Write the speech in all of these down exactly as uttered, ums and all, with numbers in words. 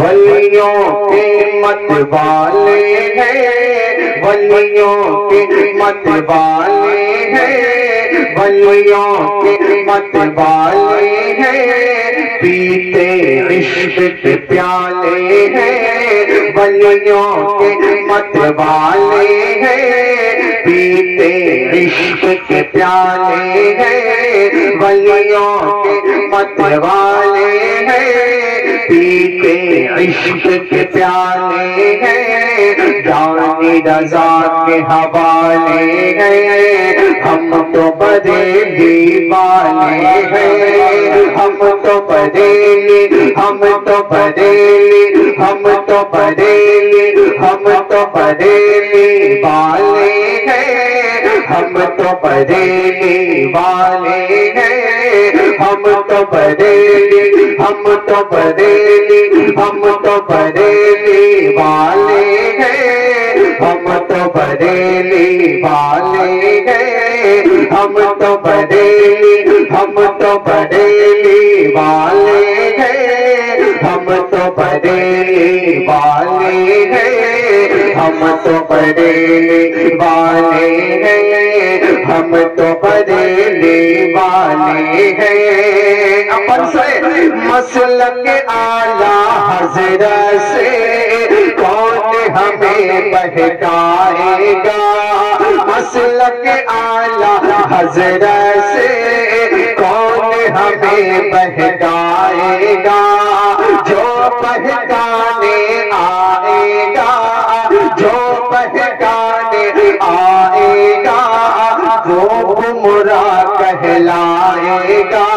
ولیوں کے مت والے ہیں، ولیوں کے مت والے ہیں، ولیوں کے مت والے ہیں، پیتے عشق کے پیالے ہیں، ولیوں کے مت والے ہیں، پیتے عشق کے پیالے ہیں، ولیوں کے مت والے ہیں، پیتے عشق کے پیالے ہیں، جانی رضا کے حوالے ہیں، ہم تو بدیلی والے ہیں، ہم تو بدیلی، ہم تو بدیلی، ہم تو بدیلی، ہم تو بدیلی والے ہیں، ہم تو بدیلی والے ہیں، ہم تو بدیلی، ہم تو بدیلی، ہم تو بدیلی والے ہیں، ہم تو بدیلی والے ہیں، ہم تو بدیلی، ہم تو بدیلی والے ہیں، ہم تو بدیلی والے ہیں، ہم تو بدیلی والے ہیں، ہم تو بدیلی والے ہیں۔ اپن سے مسلک اعلیٰ حضرت سے کون ہمیں بہکائے گا، مسلک اعلیٰ حضرت سے کون ہمیں بہکائے گا، جو بہکانے آئے گا، جو بہکانے آئے گا، وہ گمراہ کہلائے گا،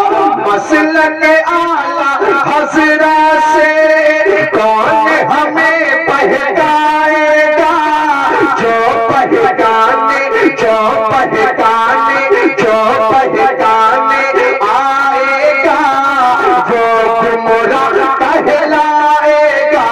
مسلک اعلیٰ حضرت سے کون ہمیں بہکائے گا، جو بہکانے، جو بہکانے، جو بہکانے آئے گا، وہ گمراہ کہلائے گا،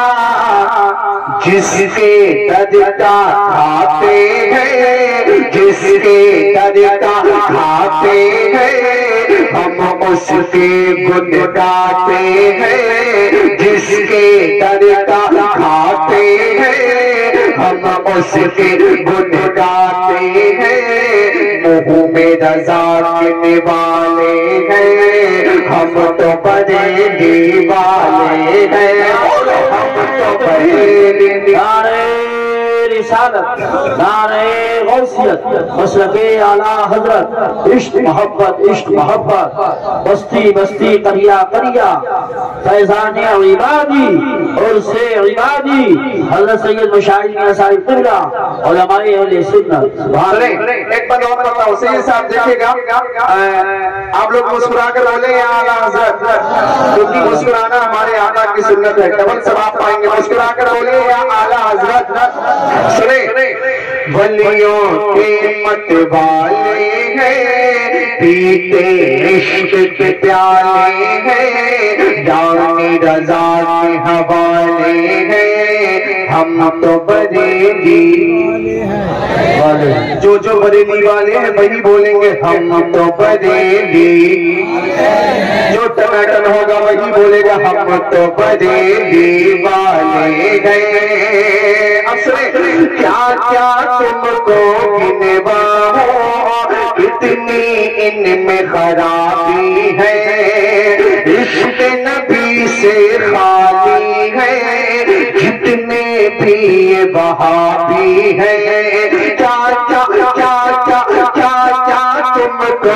جس کے در کا کھاتے ہیں، جس کے در کا کھاتے ہیں، ہم اس کے گن گاتے ہیں، جس کے در کا کھاتے ہیں، ہم اس کے گن گاتے ہیں، منہ میں رضا کے والے ہیں، ہم تو بدیلی والے ہیں، ہم تو بدیلی نعرہ رسالت، نعرہ غوثیت، مسلک اعلیٰ حضرت، عشق محبت، عشق محبت، بستی بستی قریہ قریہ، فیضان عبادی اور سے عبادی، حضرت سید مشاہد میاں صاحب قبلہ، علماء اہل سنت۔ ایک بات اور بتاؤ سید صاحب، دیکھیے گا آپ لوگ مسکرا کر بولے یا اعلیٰ حضرت، کیونکہ مسکرانا ہمارے آقا کی سنت ہے، ڈبل ثواب پائیں گے، مسکرا کر بولے یا اعلیٰ حضرت۔ سنیں، ولیوں کے مت والے ہیں، پیتے عشق کے پیالے ہیں، جانی رضا کے حوالے ہیں، ہم تو بدیلی والے، جو جو بدیلی والے ہیں وہی بولیں گے ہم تو بدیلی، جو ٹناٹن ہوگا وہی بولے گا ہم تو بدیلی والے ہیں۔ اب سنیں، کیا کیا تم کو گنواؤں، اتنی ان میں خرابی ہے، عشق نبی سے خالی ہے، جتنے بھی یہ وہابی ہے، کیا کیا کیا کیا کیا کیا تم کو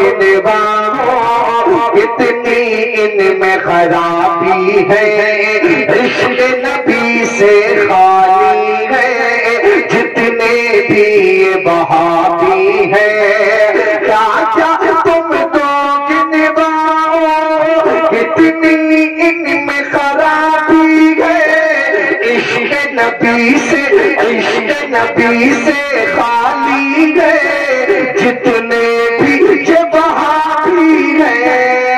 گنواؤں، اتنی ان میں خرابی ہے، عشق نبی سے خالی ہے، جتنے بھی یہ وہابی ہے، کیا کیا تم کو گنواؤں، اتنی ان میں خرابی ہے، عشق نبی سے، عشق نبی سے خالی ہے، جتنے بھی یہ وہابی ہے،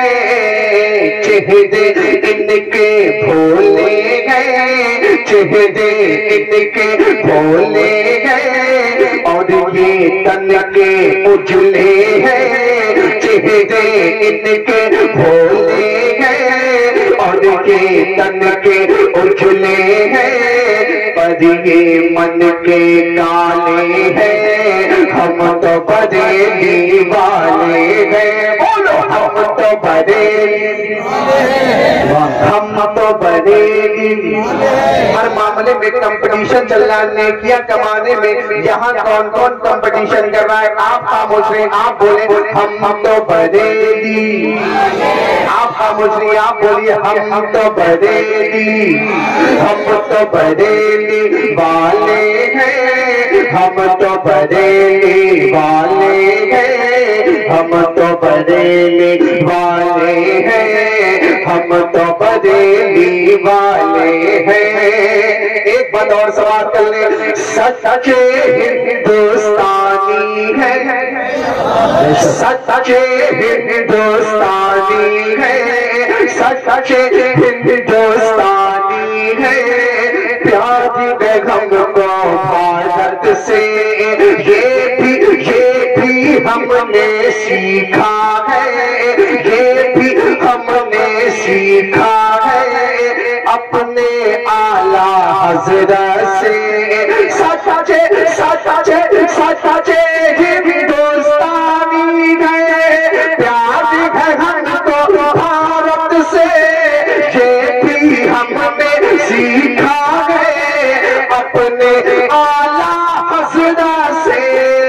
چہرے ان کے بھولے ہیں، چہرے ان کے بھولے ہیں، اور یہ تن کے اجلے ہیں، چہرے ان کے بھولے ہیں، اور کے تن کے اجلے ہیں، پر یہ من کے کالے ہیں، ہم تو بریلی والے ہیں، بولو ہم تو بریلی، ہم تو بریلی۔ ہر معاملے میں کمپٹیشن چل رہا ہے، نیکیاں کمانے میں، یہاں کون کون کمپٹیشن کر رہا ہے؟ آپ خاموش رہیں، آپ بولیں ہم تو بریلی، آپ خاموش رہیں، آپ بولیے ہم تو بریلی، ہم تو بریلی والے ہیں، ہم تو بریلی والے ہیں، ہم تو بریلی والے ہیں، ہم تو بریلی والے ہیں۔ ایک بات اور سوال کر لیں، سچے ہندوستانی ہے، سچے ہندوستانی ہے، سچے ہندوستانی ہے، پیار بیگم کو بھارت سے یہ بھی یہ بھی ہم نے سیکھا ہے، یہ بھی ہم نے سیکھا ہے اپنے اعلیٰ حضرت سے۔ سچے سچے سچے ہندوستانی ہے، پیار ہے ہم کو بھارت سے، یہ بھی ہم نے سیکھا ہے اپنے اعلیٰ حضرت سے۔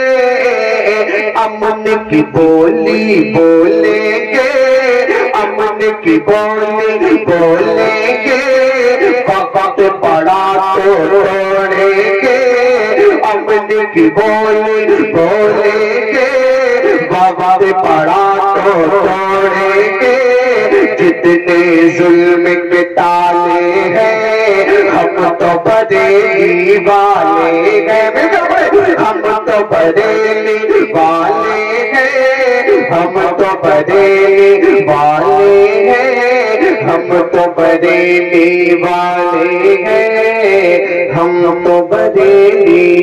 امن کی بولی بولیں گے، امن کی بولی بولیں گے، وقت پڑا تو توڑیں گے، امن کی بولی بولیں گے، وقت پڑا تو توڑیں گے، جتنے ظلم کے تالے ہیں ہم تو بریلی والے ہیں، ہم تو بریلی والے ہیں، ہم تو بریلی والے ہیں، ہم تو بریلی والے ہیں، ہم تو بریلی